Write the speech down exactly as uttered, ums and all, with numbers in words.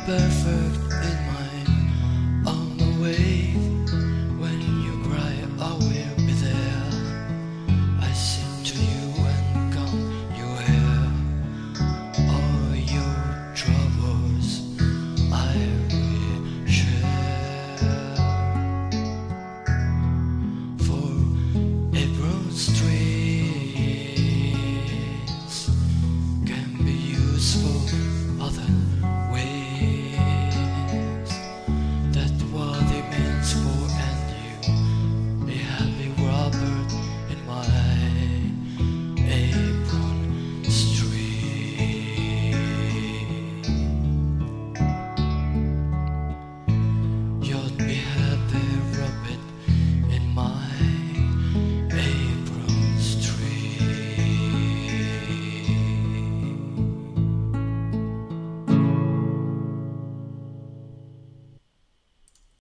perfect in mind on the way. When you cry, I will be there. I sing to you and comb your hair. All your troubles I will share. For April streets can be useful other